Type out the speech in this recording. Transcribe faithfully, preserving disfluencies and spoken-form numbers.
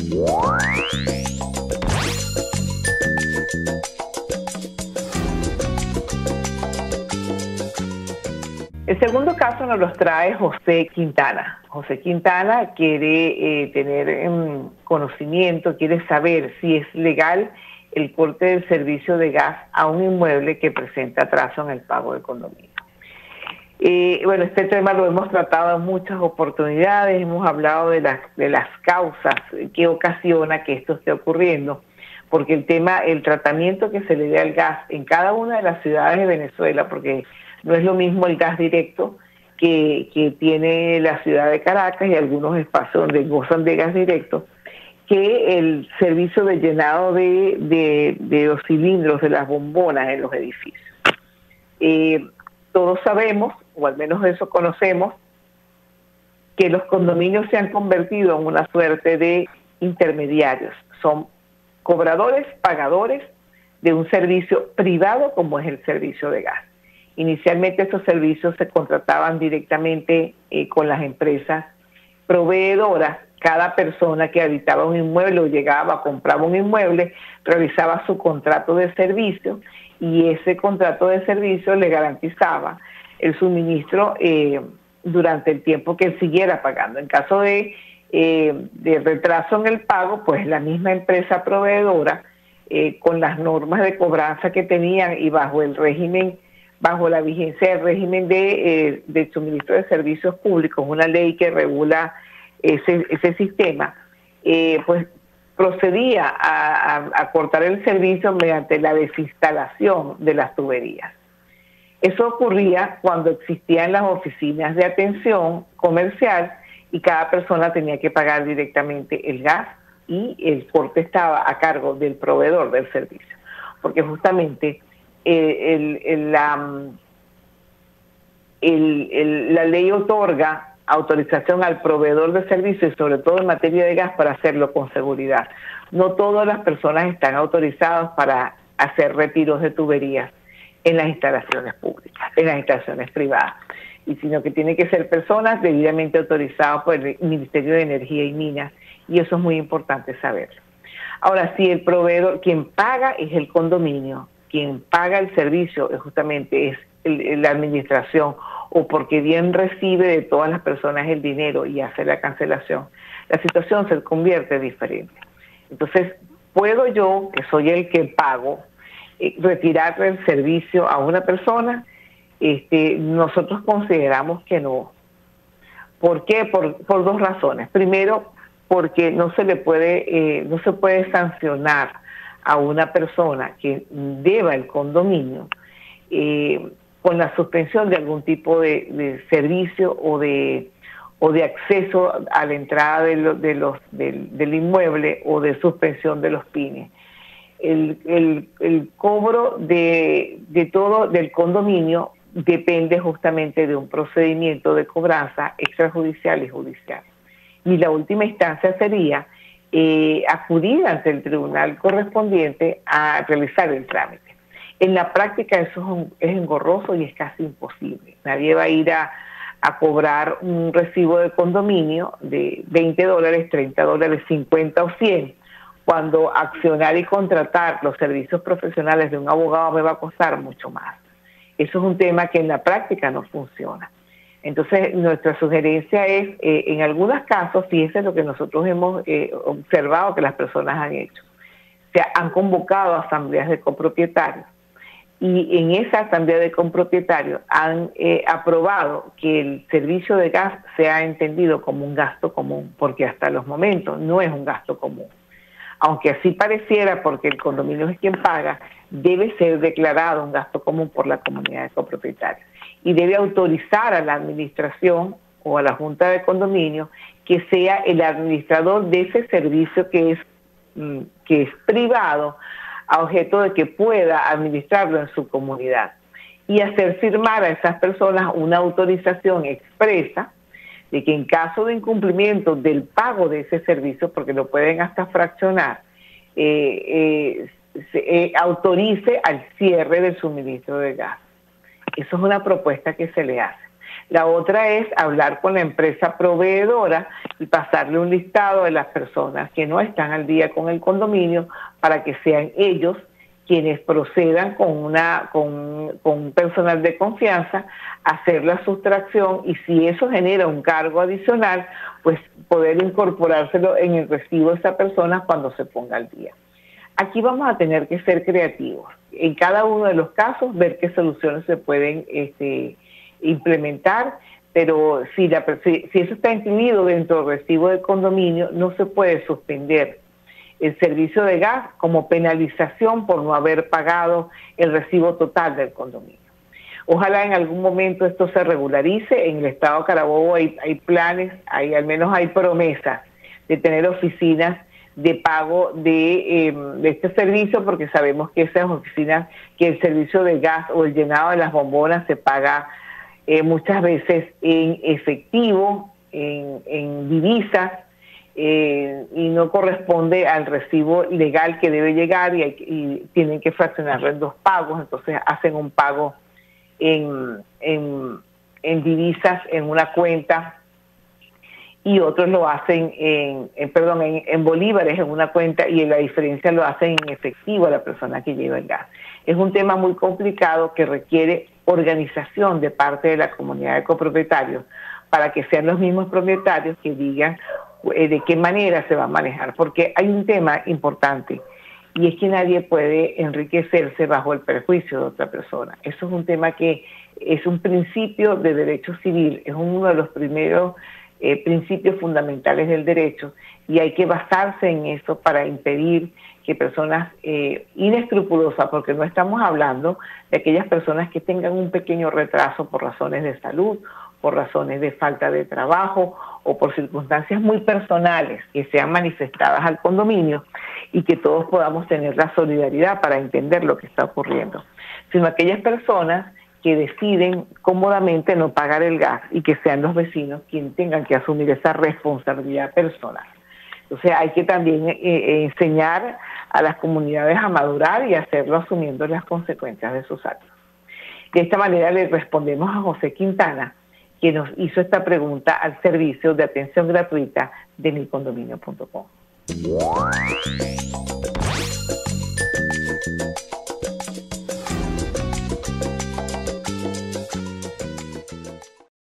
El segundo caso nos los trae José Quintana. José Quintana quiere eh, tener eh, conocimiento, quiere saber si es legal el corte del servicio de gas a un inmueble que presenta atraso en el pago del condominio. Eh, bueno, este tema lo hemos tratado en muchas oportunidades, hemos hablado de las, de las causas que ocasiona que esto esté ocurriendo, porque el tema, el tratamiento que se le dé al gas en cada una de las ciudades de Venezuela, porque no es lo mismo el gas directo que, que tiene la ciudad de Caracas y algunos espacios donde gozan de gas directo, que el servicio de llenado de, de, de los cilindros, de las bombonas en los edificios. Eh, todos sabemos, o al menos eso conocemos, que los condominios se han convertido en una suerte de intermediarios. Son cobradores, pagadores de un servicio privado como es el servicio de gas. Inicialmente estos servicios se contrataban directamente eh, con las empresas proveedoras. Cada persona que habitaba un inmueble o llegaba, compraba un inmueble, realizaba su contrato de servicio y ese contrato de servicio le garantizaba el suministro eh, durante el tiempo que él siguiera pagando. En caso de, eh, de retraso en el pago, pues la misma empresa proveedora, eh, con las normas de cobranza que tenían y bajo el régimen bajo la vigencia del régimen de, eh, de suministro de servicios públicos, una ley que regula ese, ese sistema, eh, pues procedía a, a, a cortar el servicio mediante la desinstalación de las tuberías. Eso ocurría cuando existían las oficinas de atención comercial y cada persona tenía que pagar directamente el gas y el corte estaba a cargo del proveedor del servicio, porque justamente Eh, el, el, la, el, el, la ley otorga autorización al proveedor de servicios, sobre todo en materia de gas, para hacerlo con seguridad. No todas las personas están autorizadas para hacer retiros de tuberías en las instalaciones públicas, en las instalaciones privadas, y sino que tienen que ser personas debidamente autorizadas por el Ministerio de Energía y Minas, y eso es muy importante saberlo. Ahora, si el proveedor, quien paga es el condominio, quien paga el servicio es justamente es el, la administración, o porque bien recibe de todas las personas el dinero y hace la cancelación, la situación se convierte diferente. Entonces, ¿puedo yo, que soy el que pago, eh, retirarle el servicio a una persona? Este, nosotros consideramos que no. ¿Por qué? Por, por dos razones. Primero, porque no se le puede, eh, no se puede sancionar a una persona que deba el condominio eh, con la suspensión de algún tipo de, de servicio o de o de acceso a la entrada de, lo, de los del, del inmueble o de suspensión de los pines. El, el, el cobro de, de todo del condominio depende justamente de un procedimiento de cobranza extrajudicial y judicial. Y la última instancia sería Eh, acudir ante el tribunal correspondiente a realizar el trámite. En la práctica eso es, un, es engorroso y es casi imposible. Nadie va a ir a, a cobrar un recibo de condominio de veinte dólares, treinta dólares, cincuenta o cien, cuando accionar y contratar los servicios profesionales de un abogado me va a costar mucho más. Eso es un tema que en la práctica no funciona. Entonces, nuestra sugerencia es, eh, en algunos casos, fíjense lo que nosotros hemos eh, observado que las personas han hecho. O sea, han convocado asambleas de copropietarios y en esa asamblea de copropietarios han eh, aprobado que el servicio de gas sea entendido como un gasto común, porque hasta los momentos no es un gasto común. Aunque así pareciera, porque el condominio es quien paga, debe ser declarado un gasto común por la comunidad de copropietarios y debe autorizar a la administración o a la junta de condominio que sea el administrador de ese servicio que es, que es privado, a objeto de que pueda administrarlo en su comunidad y hacer firmar a esas personas una autorización expresa de que en caso de incumplimiento del pago de ese servicio, porque lo pueden hasta fraccionar, eh, eh, se, eh, autorice al cierre del suministro de gas. Eso es una propuesta que se le hace. La otra es hablar con la empresa proveedora y pasarle un listado de las personas que no están al día con el condominio para que sean ellos quienes procedan con una con, con un personal de confianza a hacer la sustracción, y si eso genera un cargo adicional, pues poder incorporárselo en el recibo de esa persona cuando se ponga al día. Aquí vamos a tener que ser creativos. En cada uno de los casos, ver qué soluciones se pueden este, implementar, pero si, la, si, si eso está incluido dentro del recibo de condominio, no se puede suspender el servicio de gas como penalización por no haber pagado el recibo total del condominio. Ojalá en algún momento esto se regularice. En el estado de Carabobo hay, hay planes, hay, al menos hay promesas de tener oficinas de pago de, eh, de este servicio, porque sabemos que esas oficinas, que el servicio de gas o el llenado de las bombonas se paga eh, muchas veces en efectivo, en, en divisas, eh, y no corresponde al recibo legal que debe llegar, y, hay, y tienen que fraccionarlo en dos pagos. Entonces hacen un pago en, en, en divisas en una cuenta, y otros lo hacen en, en perdón, en, en bolívares en una cuenta, y en la diferencia lo hacen en efectivo a la persona que lleva el gas. Es un tema muy complicado que requiere organización de parte de la comunidad de copropietarios para que sean los mismos propietarios que digan eh, de qué manera se va a manejar, porque hay un tema importante, y es que nadie puede enriquecerse bajo el perjuicio de otra persona. Eso es un tema que es un principio de derecho civil, es uno de los primeros Eh, principios fundamentales del derecho, y hay que basarse en eso para impedir que personas eh, inescrupulosas, porque no estamos hablando de aquellas personas que tengan un pequeño retraso por razones de salud, por razones de falta de trabajo o por circunstancias muy personales que sean manifestadas al condominio, y que todos podamos tener la solidaridad para entender lo que está ocurriendo, sino aquellas personas que deciden cómodamente no pagar el gas, y que sean los vecinos quienes tengan que asumir esa responsabilidad personal. Entonces hay que también eh, enseñar a las comunidades a madurar y hacerlo asumiendo las consecuencias de sus actos. De esta manera le respondemos a José Quintana, que nos hizo esta pregunta al servicio de atención gratuita de mi condominio punto com.